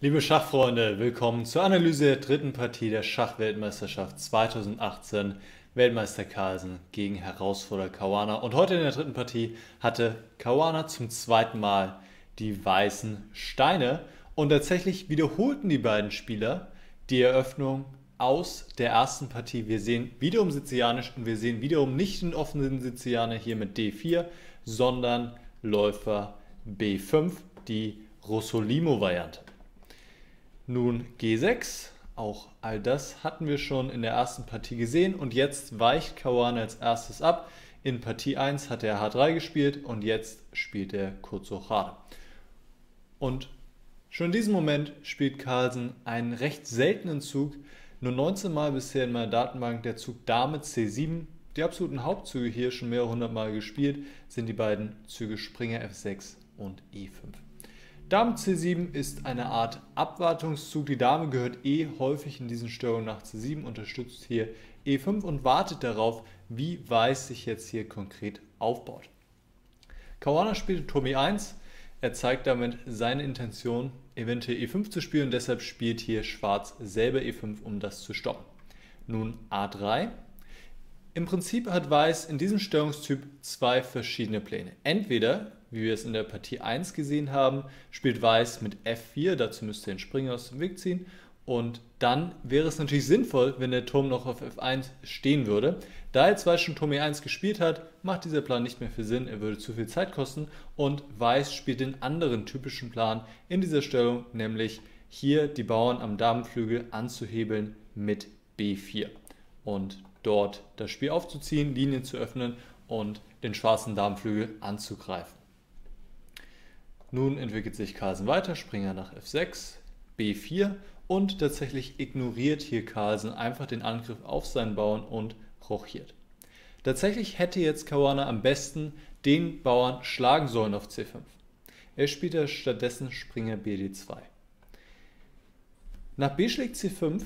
Liebe Schachfreunde, willkommen zur Analyse der dritten Partie der Schachweltmeisterschaft 2018. Weltmeister Carlsen gegen Herausforderer Caruana. Und heute in der dritten Partie hatte Caruana zum zweiten Mal die weißen Steine. Und tatsächlich wiederholten die beiden Spieler die Eröffnung aus der ersten Partie. Wir sehen wiederum Sizilianisch und wir sehen wiederum nicht den offenen Sizilianer hier mit D4, sondern Läufer B5, die Rossolimo-Variante. Nun G6, auch all das hatten wir schon in der ersten Partie gesehen und jetzt weicht Caruana als erstes ab. In Partie 1 hat er H3 gespielt und jetzt spielt er Kurzhochade. Und schon in diesem Moment spielt Carlsen einen recht seltenen Zug, nur 19 Mal bisher in meiner Datenbank der Zug Dame C7. Die absoluten Hauptzüge hier schon mehrere hundert Mal gespielt sind die beiden Züge Springer F6 und E5. Dame C7 ist eine Art Abwartungszug. Die Dame gehört häufig in diesen Störungen nach C7, unterstützt hier E5 und wartet darauf, wie Weiß sich jetzt hier konkret aufbaut. Caruana spielte Turm E1. Er zeigt damit seine Intention, eventuell E5 zu spielen. Und deshalb spielt hier Schwarz selber E5, um das zu stoppen. Nun A3. Im Prinzip hat Weiß in diesem Störungstyp zwei verschiedene Pläne. Entweder, wie wir es in der Partie 1 gesehen haben, spielt Weiß mit F4, dazu müsste er den Springer aus dem Weg ziehen. Und dann wäre es natürlich sinnvoll, wenn der Turm noch auf F1 stehen würde. Da jetzt Weiß schon Turm E1 gespielt hat, macht dieser Plan nicht mehr viel Sinn, er würde zu viel Zeit kosten. Und Weiß spielt den anderen typischen Plan in dieser Stellung, nämlich hier die Bauern am Damenflügel anzuhebeln mit B4. Und dort das Spiel aufzuziehen, Linien zu öffnen und den schwarzen Damenflügel anzugreifen. Nun entwickelt sich Carlsen weiter, Springer nach F6, B4 und tatsächlich ignoriert hier Carlsen einfach den Angriff auf seinen Bauern und rochiert. Tatsächlich hätte jetzt Caruana am besten den Bauern schlagen sollen auf C5. Er spielte stattdessen Springer BD2. Nach B schlägt C5,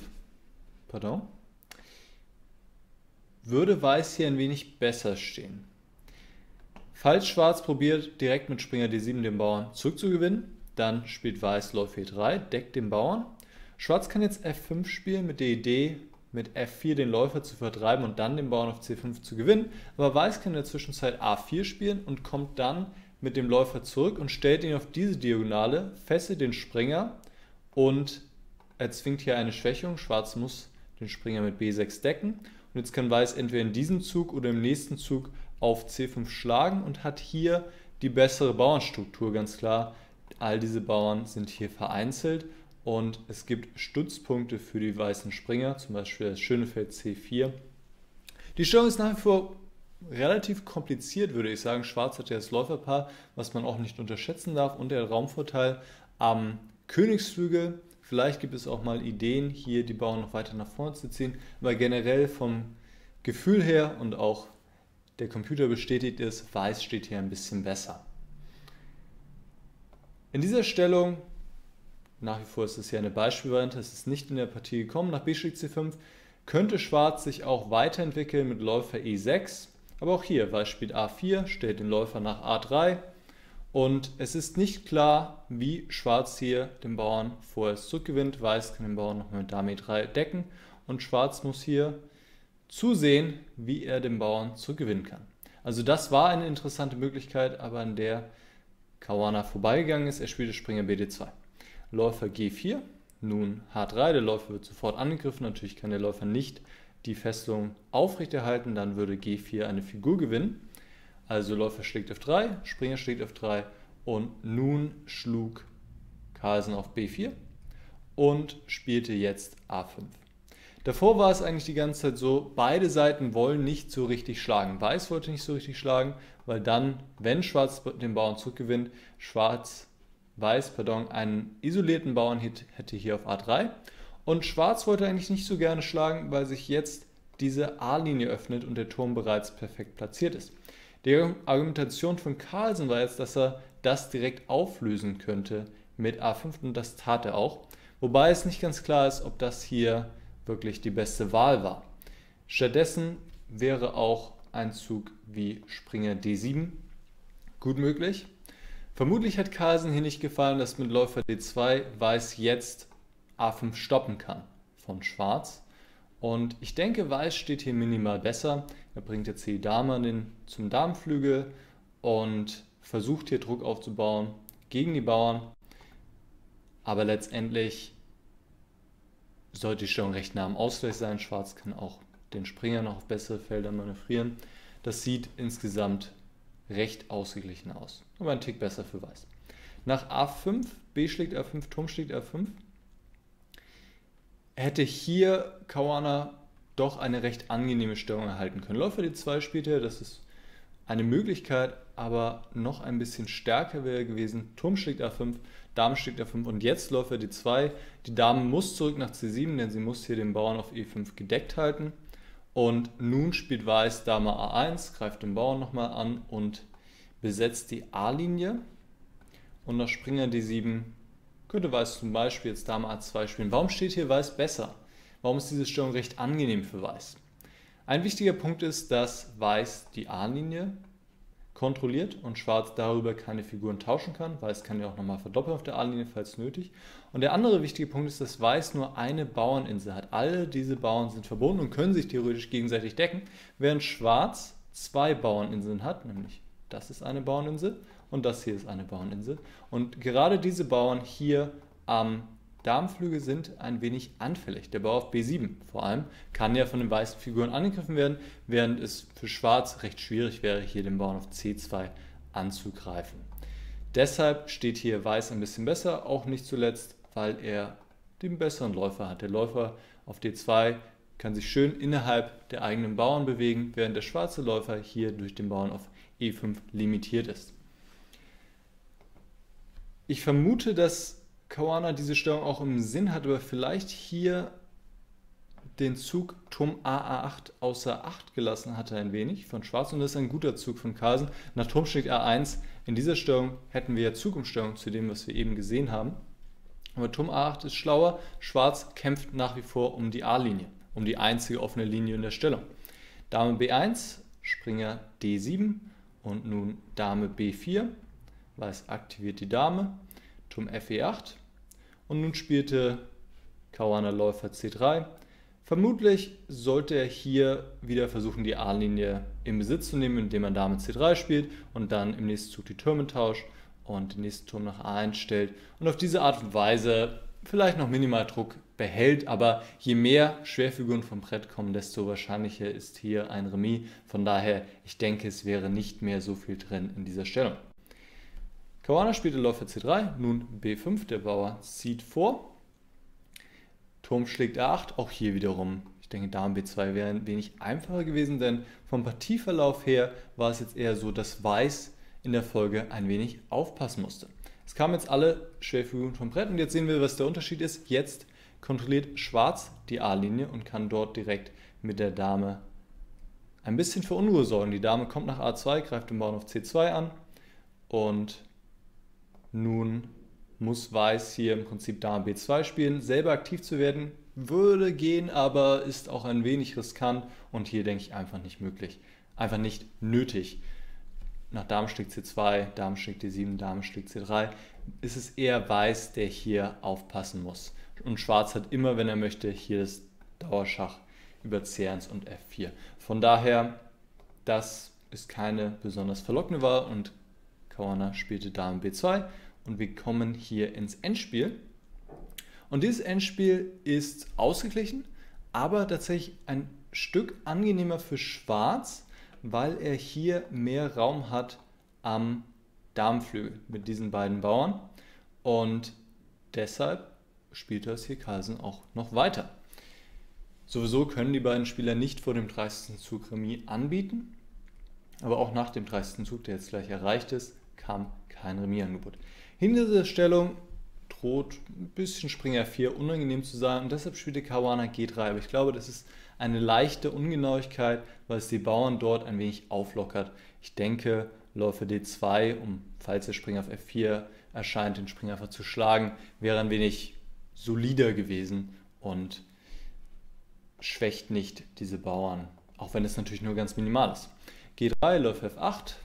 würde Weiß hier ein wenig besser stehen. Falls Schwarz probiert, direkt mit Springer D7 den Bauern zurückzugewinnen, dann spielt Weiß Läufer E3, deckt den Bauern. Schwarz kann jetzt F5 spielen mit der Idee, mit F4 den Läufer zu vertreiben und dann den Bauern auf C5 zu gewinnen. Aber Weiß kann in der Zwischenzeit A4 spielen und kommt dann mit dem Läufer zurück und stellt ihn auf diese Diagonale, fesselt den Springer und erzwingt hier eine Schwächung. Schwarz muss den Springer mit B6 decken. Und jetzt kann Weiß entweder in diesem Zug oder im nächsten Zug auf C5 schlagen und hat hier die bessere Bauernstruktur, ganz klar. All diese Bauern sind hier vereinzelt und es gibt Stützpunkte für die weißen Springer, zum Beispiel das schöne Feld C4. Die Stellung ist nach wie vor relativ kompliziert, würde ich sagen. Schwarz hat ja das Läuferpaar, was man auch nicht unterschätzen darf, und der Raumvorteil am Königsflügel. Vielleicht gibt es auch mal Ideen, hier die Bauern noch weiter nach vorne zu ziehen, aber generell vom Gefühl her und auch der Computer bestätigt es, Weiß steht hier ein bisschen besser. In dieser Stellung, nach wie vor ist es hier eine Beispielvariante, es ist nicht in der Partie gekommen, nach B schlägt C5, könnte Schwarz sich auch weiterentwickeln mit Läufer E6, aber auch hier, Weiß spielt A4, stellt den Läufer nach A3, und es ist nicht klar, wie Schwarz hier den Bauern vorerst zurückgewinnt. Weiß kann den Bauern noch mit Dame E3 decken und Schwarz muss hier zusehen, wie er den Bauern zurückgewinnen kann. Also das war eine interessante Möglichkeit, aber an der Caruana vorbeigegangen ist. Er spielte Springer BD2. Läufer G4, nun H3, der Läufer wird sofort angegriffen. Natürlich kann der Läufer nicht die Fesselung aufrechterhalten, dann würde G4 eine Figur gewinnen. Also Läufer schlägt F3, Springer schlägt F3 und nun schlug Carlsen auf B4 und spielte jetzt A5. Davor war es eigentlich die ganze Zeit so, beide Seiten wollen nicht so richtig schlagen. Weiß wollte nicht so richtig schlagen, weil dann, wenn Schwarz den Bauern zurückgewinnt, Weiß einen isolierten Bauern hätte hier auf A3. Und Schwarz wollte eigentlich nicht so gerne schlagen, weil sich jetzt diese A-Linie öffnet und der Turm bereits perfekt platziert ist. Die Argumentation von Carlsen war jetzt, dass er das direkt auflösen könnte mit A5 und das tat er auch. Wobei es nicht ganz klar ist, ob das hier wirklich die beste Wahl war. Stattdessen wäre auch ein Zug wie Springer D7 gut möglich. Vermutlich hat Carlsen hier nicht gefallen, dass mit Läufer D2 Weiß jetzt A5 stoppen kann von Schwarz. Und ich denke, Weiß steht hier minimal besser. Er bringt jetzt die Dame zum Damenflügel und versucht hier Druck aufzubauen gegen die Bauern. Aber letztendlich sollte die Stellung recht nah am Ausgleich sein. Schwarz kann auch den Springer noch auf bessere Felder manövrieren. Das sieht insgesamt recht ausgeglichen aus, aber ein Tick besser für Weiß. Nach A5, B schlägt A5, Turm schlägt A5, hätte hier Caruana doch eine recht angenehme Stellung erhalten können. Läufer D2 spielt er, das ist eine Möglichkeit, aber noch ein bisschen stärker wäre gewesen. Turm schlägt A5, Dame schlägt A5 und jetzt Läufer D2. Die Dame muss zurück nach C7, denn sie muss hier den Bauern auf E5 gedeckt halten. Und nun spielt Weiß Dame A1, greift den Bauern nochmal an und besetzt die A-Linie. Und nach Springer D7 könnte Weiß zum Beispiel jetzt Dame A2 spielen. Warum steht hier Weiß besser? Warum ist diese Stellung recht angenehm für Weiß? Ein wichtiger Punkt ist, dass Weiß die A-Linie kontrolliert und Schwarz darüber keine Figuren tauschen kann. Weiß kann ja auch nochmal verdoppeln auf der A-Linie, falls nötig. Und der andere wichtige Punkt ist, dass Weiß nur eine Bauerninsel hat. Alle diese Bauern sind verbunden und können sich theoretisch gegenseitig decken, während Schwarz zwei Bauerninseln hat, nämlich das ist eine Bauerninsel und das hier ist eine Bauerninsel. Und gerade diese Bauern hier am Damenflügel sind ein wenig anfällig. Der Bauer auf B7 vor allem kann ja von den weißen Figuren angegriffen werden, während es für Schwarz recht schwierig wäre, hier den Bauern auf C2 anzugreifen. Deshalb steht hier Weiß ein bisschen besser, auch nicht zuletzt, weil er den besseren Läufer hat. Der Läufer auf D2 kann sich schön innerhalb der eigenen Bauern bewegen, während der schwarze Läufer hier durch den Bauern auf E5 limitiert ist. Ich vermute, dass Caruana diese Stellung auch im Sinn hat, aber vielleicht hier den Zug Turm A8 außer Acht gelassen hatte ein wenig von Schwarz und das ist ein guter Zug von Carlsen. Nach Turm schlägt A1, in dieser Stellung hätten wir ja Zugumstellung zu dem, was wir eben gesehen haben. Aber Turm A8 ist schlauer, Schwarz kämpft nach wie vor um die A-Linie, um die einzige offene Linie in der Stellung. Dame B1, Springer D7 und nun Dame B4, Weiß aktiviert die Dame. Turm Fe8 und nun spielte Caruana Läufer C3. Vermutlich sollte er hier wieder versuchen, die A-Linie in Besitz zu nehmen, indem er Dame C3 spielt und dann im nächsten Zug die Türme tauscht und den nächsten Turm nach A1 stellt und auf diese Art und Weise vielleicht noch minimal Druck behält, aber je mehr Schwerfiguren vom Brett kommen, desto wahrscheinlicher ist hier ein Remis. Von daher, ich denke, es wäre nicht mehr so viel drin in dieser Stellung. Caruana spielte Läufer C3, nun B5, der Bauer zieht vor. Turm schlägt A8, auch hier wiederum. Ich denke, Dame B2 wäre ein wenig einfacher gewesen, denn vom Partieverlauf her war es jetzt eher so, dass Weiß in der Folge ein wenig aufpassen musste. Es kamen jetzt alle Schwerfiguren vom Brett und jetzt sehen wir, was der Unterschied ist. Jetzt kontrolliert Schwarz die A-Linie und kann dort direkt mit der Dame ein bisschen für Unruhe sorgen. Die Dame kommt nach A2, greift den Bauern auf C2 an und nun muss Weiß hier im Prinzip Dame B2 spielen. Selber aktiv zu werden würde gehen, aber ist auch ein wenig riskant und hier denke ich einfach nicht möglich. Einfach nicht nötig. Nach Dame schlägt C2, Dame schlägt D7, Dame schlägt C3 ist es eher Weiß, der hier aufpassen muss. Und Schwarz hat immer, wenn er möchte, hier das Dauerschach über C1 und F4. Von daher, das ist keine besonders verlockende Wahl und Caruana spielte Dame B2 und wir kommen hier ins Endspiel. Und dieses Endspiel ist ausgeglichen, aber tatsächlich ein Stück angenehmer für Schwarz, weil er hier mehr Raum hat am Damenflügel mit diesen beiden Bauern. Und deshalb spielt das hier Carlsen auch noch weiter. Sowieso können die beiden Spieler nicht vor dem 30. Zug Remis anbieten, aber auch nach dem 30. Zug, der jetzt gleich erreicht ist, kam kein Remis-Angebot. Hinter dieser Stellung droht ein bisschen Springer 4 unangenehm zu sein und deshalb spielte Caruana G3, aber ich glaube, das ist eine leichte Ungenauigkeit, weil es die Bauern dort ein wenig auflockert. Ich denke, Läufer D2, falls der Springer auf F4 erscheint, den Springer einfach zu schlagen, wäre ein wenig solider gewesen und schwächt nicht diese Bauern, auch wenn es natürlich nur ganz minimal ist. G3, Läufer F8,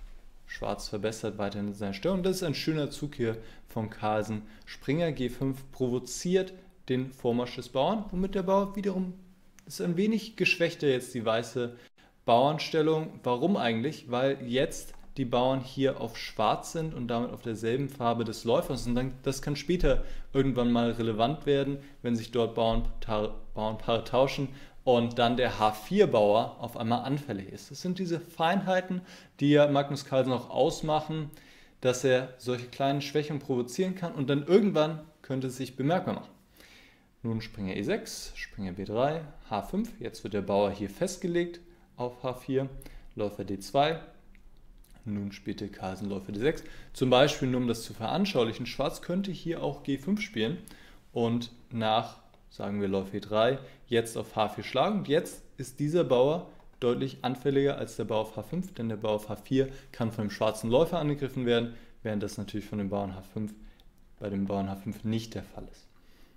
Schwarz verbessert weiterhin seine Stellung. Das ist ein schöner Zug hier von Carlsen. Springer G5 provoziert den Vormarsch des Bauern, womit der Bauer wiederum ist ein wenig geschwächter jetzt die weiße Bauernstellung. Warum eigentlich? Weil jetzt die Bauern hier auf Schwarz sind und damit auf derselben Farbe des Läufers. Und dann, das kann später irgendwann mal relevant werden, wenn sich dort Bauernpaare tauschen und dann der H4-Bauer auf einmal anfällig ist. Das sind diese Feinheiten, die ja Magnus Carlsen auch ausmachen, dass er solche kleinen Schwächen provozieren kann und dann irgendwann könnte es sich bemerkbar machen. Nun Springer E6, Springer B3, H5. Jetzt wird der Bauer hier festgelegt auf H4, Läufer D2. Nun spielte Carlsen Läufer D6. Zum Beispiel, nur um das zu veranschaulichen, Schwarz könnte hier auch G5 spielen und nach, sagen wir Läufer E3, jetzt auf H4 schlagen. Und jetzt ist dieser Bauer deutlich anfälliger als der Bauer auf H5, denn der Bauer auf H4 kann von dem schwarzen Läufer angegriffen werden, während das natürlich von dem Bauern H5 bei dem Bauern H5 nicht der Fall ist.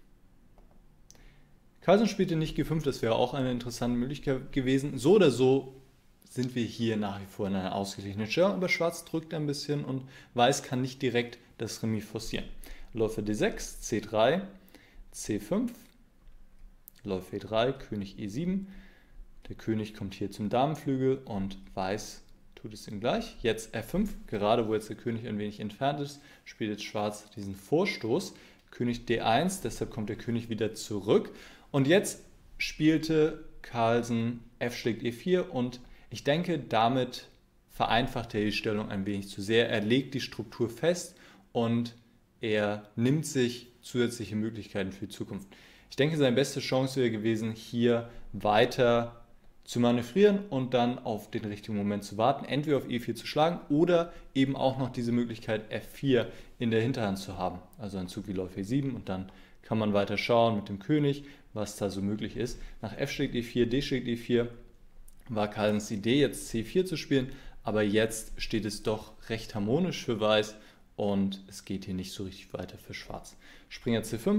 Carlsen spielte nicht G5, das wäre auch eine interessante Möglichkeit gewesen. So oder so sind wir hier nach wie vor in einer ausgeglichenen Stellung, aber Schwarz drückt ein bisschen und Weiß kann nicht direkt das Remis forcieren. Läufer D6, C3, C5, Läufer E3, König E7. Der König kommt hier zum Damenflügel und Weiß tut es ihm gleich. Jetzt F5, gerade wo jetzt der König ein wenig entfernt ist, spielt jetzt Schwarz diesen Vorstoß. König D1, deshalb kommt der König wieder zurück. Und jetzt spielte Carlsen F schlägt E4 und ich denke, damit vereinfacht er die Stellung ein wenig zu sehr. Er legt die Struktur fest und er nimmt sich zusätzliche Möglichkeiten für die Zukunft. Ich denke, seine beste Chance wäre gewesen, hier weiter zu manövrieren und dann auf den richtigen Moment zu warten, entweder auf E4 zu schlagen oder eben auch noch diese Möglichkeit F4 in der Hinterhand zu haben. Also ein Zug wie Läufer E7 und dann kann man weiter schauen mit dem König, was da so möglich ist. Nach F schlägt E4, D schlägt E4 war Carlsens Idee, jetzt C4 zu spielen, aber jetzt steht es doch recht harmonisch für Weiß und es geht hier nicht so richtig weiter für Schwarz. Springer C5,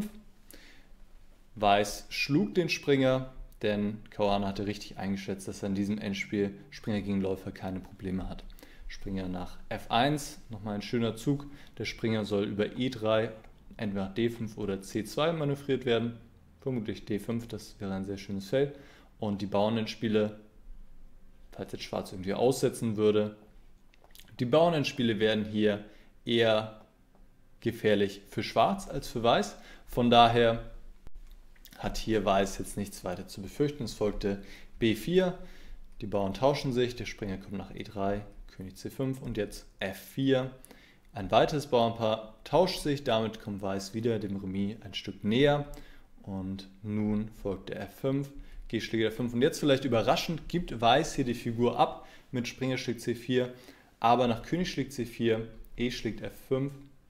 Weiß schlug den Springer, denn Caruana hatte richtig eingeschätzt, dass er in diesem Endspiel Springer gegen Läufer keine Probleme hat. Springer nach F1, nochmal ein schöner Zug. Der Springer soll über E3 entweder nach D5 oder C2 manövriert werden. Vermutlich D5, das wäre ein sehr schönes Feld. Und die Bauernendspiele, falls jetzt Schwarz irgendwie aussetzen würde, die Bauernendspiele werden hier eher gefährlich für Schwarz als für Weiß. Von daher hat hier Weiß jetzt nichts weiter zu befürchten. Es folgte B4, die Bauern tauschen sich, der Springer kommt nach E3, König C5 und jetzt F4. Ein weiteres Bauernpaar tauscht sich, damit kommt Weiß wieder dem Remis ein Stück näher. Und nun folgt der F5, G schlägt F5 und jetzt vielleicht überraschend gibt Weiß hier die Figur ab mit Springer schlägt C4, aber nach König schlägt C4, E schlägt F5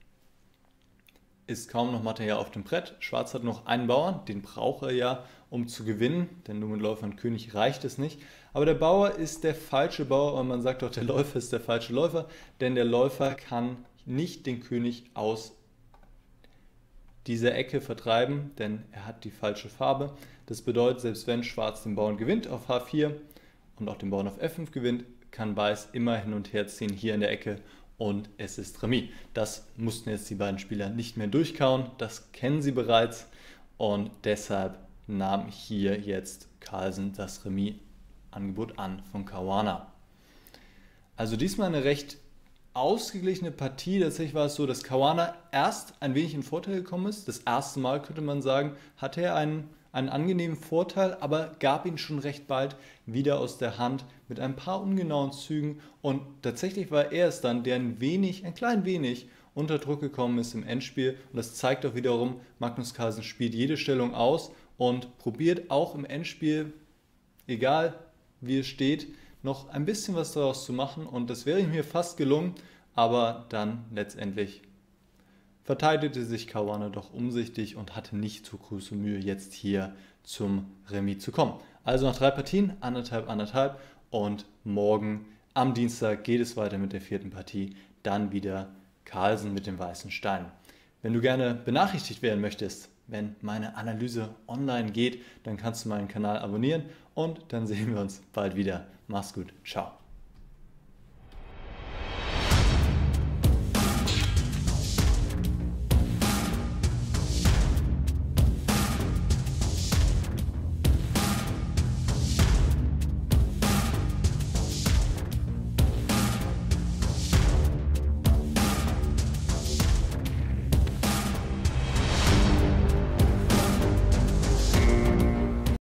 ist kaum noch Material auf dem Brett. Schwarz hat noch einen Bauern, den braucht er ja, um zu gewinnen, denn nur mit Läufer und König reicht es nicht. Aber der Bauer ist der falsche Bauer und man sagt auch, der Läufer ist der falsche Läufer, denn der Läufer kann nicht den König aus dieser Ecke vertreiben, denn er hat die falsche Farbe. Das bedeutet, selbst wenn Schwarz den Bauern gewinnt auf H4 und auch den Bauern auf F5 gewinnt, kann Weiß immer hin und her ziehen hier in der Ecke und es ist Remis. Das mussten jetzt die beiden Spieler nicht mehr durchkauen, das kennen sie bereits und deshalb nahm hier jetzt Carlsen das Remis-Angebot an von Caruana. Also diesmal eine recht ausgeglichene Partie. Tatsächlich war es so, dass Caruana erst ein wenig in Vorteil gekommen ist. Das erste Mal, könnte man sagen, hatte er einen angenehmen Vorteil, aber gab ihn schon recht bald wieder aus der Hand mit ein paar ungenauen Zügen. Und tatsächlich war er es dann, der ein klein wenig unter Druck gekommen ist im Endspiel. Und das zeigt auch wiederum, Magnus Carlsen spielt jede Stellung aus und probiert auch im Endspiel, egal wie es steht, noch ein bisschen was daraus zu machen und das wäre ihm hier fast gelungen, aber dann letztendlich verteidigte sich Caruana doch umsichtig und hatte nicht so große Mühe, jetzt hier zum Remis zu kommen. Also nach 3 Partien, anderthalb und morgen am Dienstag geht es weiter mit der 4. Partie, dann wieder Carlsen mit dem weißen Stein. Wenn du gerne benachrichtigt werden möchtest, wenn meine Analyse online geht, dann kannst du meinen Kanal abonnieren und dann sehen wir uns bald wieder. Mach's gut, ciao.